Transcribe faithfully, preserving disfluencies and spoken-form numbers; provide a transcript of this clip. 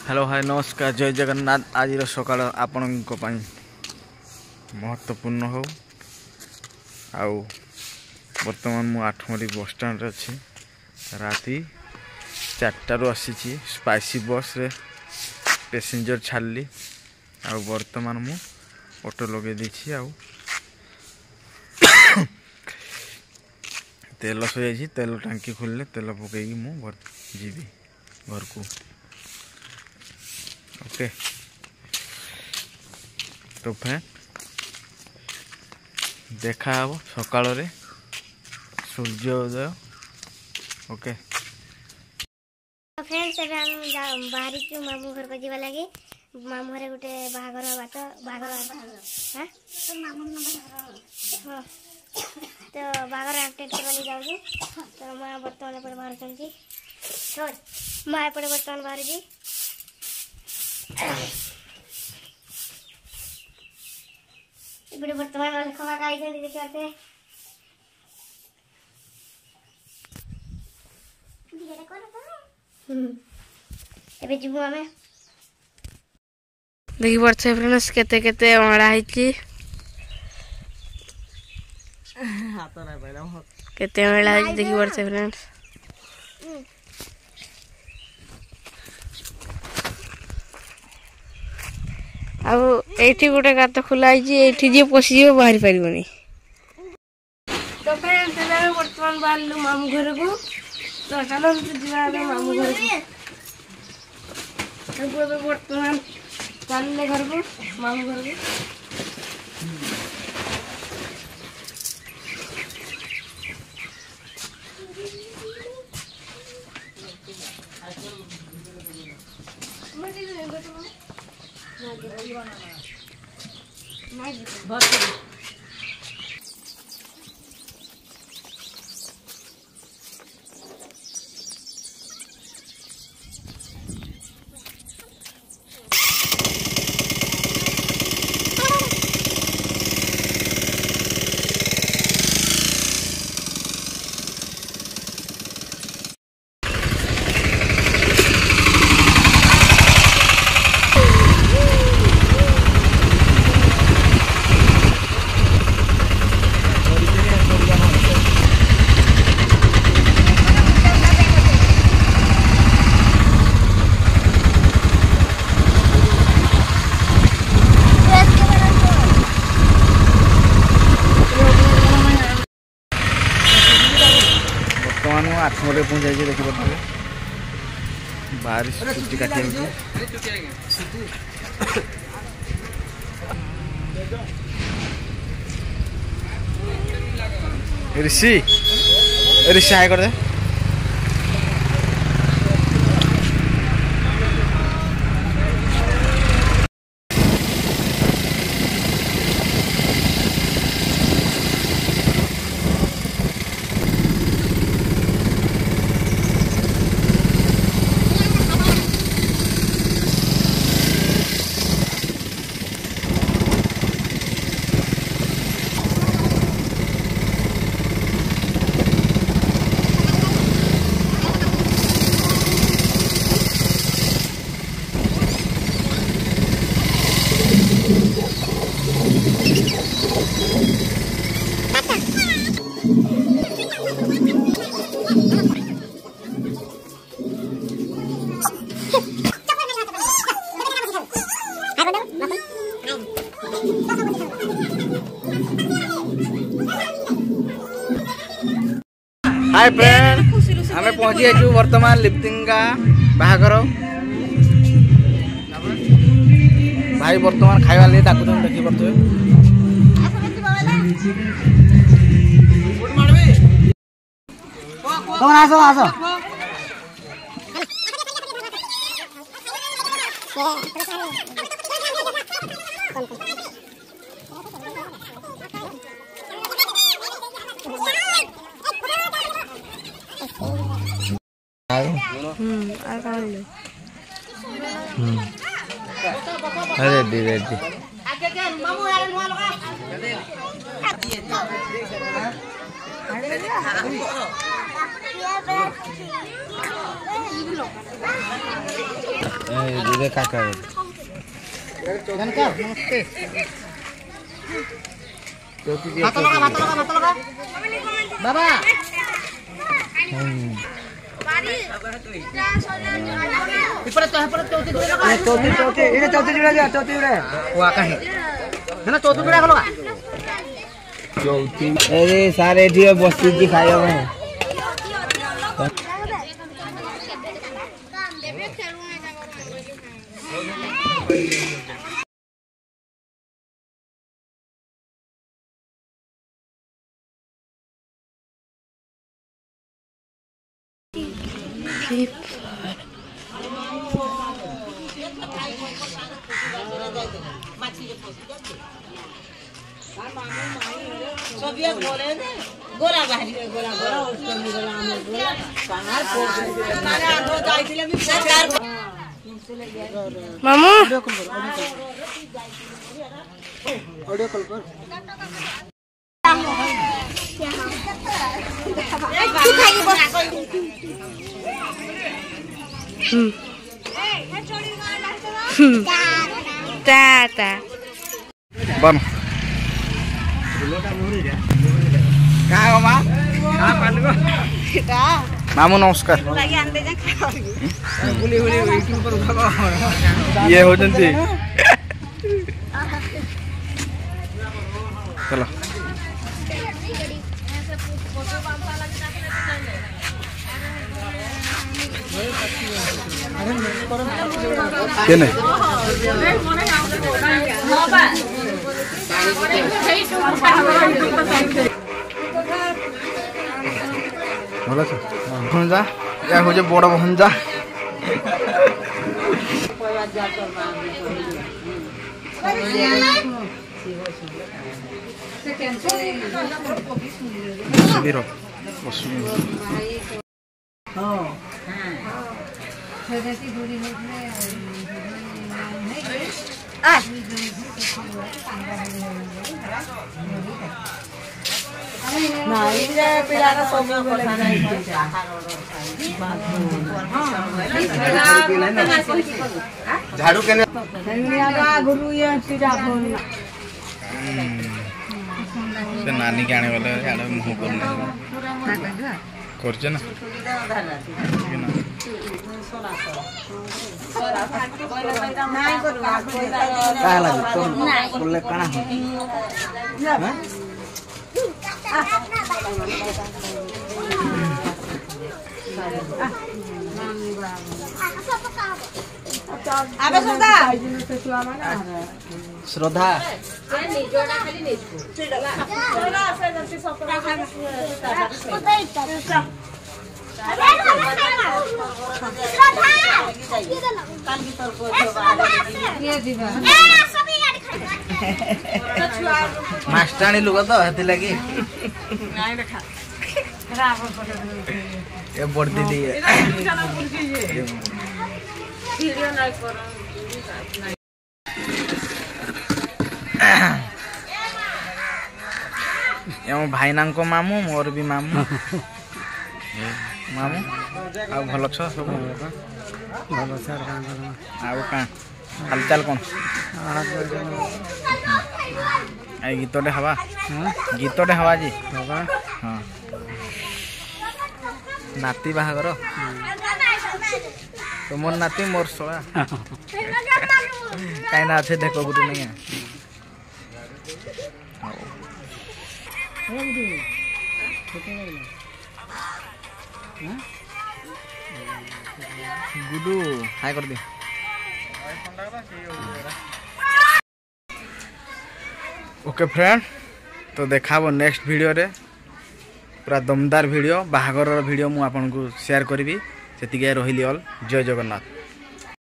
Hello hi नमस्कार जय जगन्नाथ। आज सकाल आपण महत्वपूर्ण हो आउ बर्तमान मु आठमरी बस स्टैंड अच्छी राति चार आसी स्पाइसी बस रे पैसेंजर छाड़ली आउ बर्तमान मु ऑटो लगे देछि आउ तेल सही तेल टांकी खोलले तेल पकई मु जीवी घर को। ओके तो फ्रेंड देखा हम सकाल रे सूर्योदय। ओके फ्रेंड्स एबे हम बाहरी चु मामू घर को जीवा लगी मामू घर गुटे बाहागर बात बाहागर हां तो मामू हां तो बाहागर अपडेट करवाली जाऊ तो मैं वर्तमान पर बाहर चलती रोज मैं पर वर्तमान बाहर जी इबे वर्तमान वाले खवा काई जल्दी देखते दिगरे कोन तो हम्म एबे जीवु हमें देखि वर्ष फ्रेंड्स केते केते अणा हिची हाथ ना पहला केते अणा हिची देखि वर्ष फ्रेंड्स अब एठी गोटे गात खुला एठी जे पसी बाहरी पारिबनी। तो फ्रेंड्स एबे वर्तमान बाहरलु मामू घर को तो चलो जीवा मामू घर को वर्तमान चलने घर को मामू घर को आठमरे पहुंचाई देखी पारे बाहर छुट्टी काटी ऋषि ऋषि हाय कर दे हाय फ्रेंड हमें पहुंची आजू वर्तमान लिप्तिंगा बाहागर भाई वर्तमान खाइबा ले डाकु तुम देखि परथो कौन आसो आसो हम्म आ काल हम्म रेडी रेडी आगे के मामू यार नुआ लगा दीदी काका नमस्ते चौथी भात लगा भात लगा भात लगा बाबा ऊपर तो है पर चौथी जुड़े लगा चौथी चौथी इने चौथी जुड़े जा चौथी जुड़े हुआ कहीं है ना चौथी जुड़े लगा चौथी अरे सारे ठीक बस्ती जी खाइयो में गोरा बाहरी गोरा गोरा उसको मिलना हमें गोरा बाहर मारे आगो जाइथिले भी सरकार मामू ऑडियो कॉल कर टाटा बन का हो मां का पालगो मामू नमस्कार बुली बुली यूट्यूब पर उठाओ ये हो जंती चलो केने भल छ भंजा या हो जे बड़ भंजा सुबीर हां नहीं रे पिलारा सब बोले नहीं झाड़ू केने गुरु ये सीधा फोन से नानी के आने वाले आड़े मुंह करने करछ ना का लागे तो बोले काना हो आबे सुधा श्रद्धा मास्टानी लोग तो हती लगी ये बड़ दीदी है एम भाईना को मामू मोर भी मामू मामू आ भल छ सब भल सर आ का हालचाल कौन आई गीतटे हवा गीतटे हवा जी हाँ नाती बाहागर तो मोर नाती मोर सोला कहीं ना अच्छे देखो गुरु नहीं है गुडू हाय कर दी ओके फ्रेंड तो देखा नेक्स्ट वीडियो रे पूरा दमदार वीडियो बाहागर वीडियो मु आपन को शेयर करी से रही ऑल जय जगन्नाथ।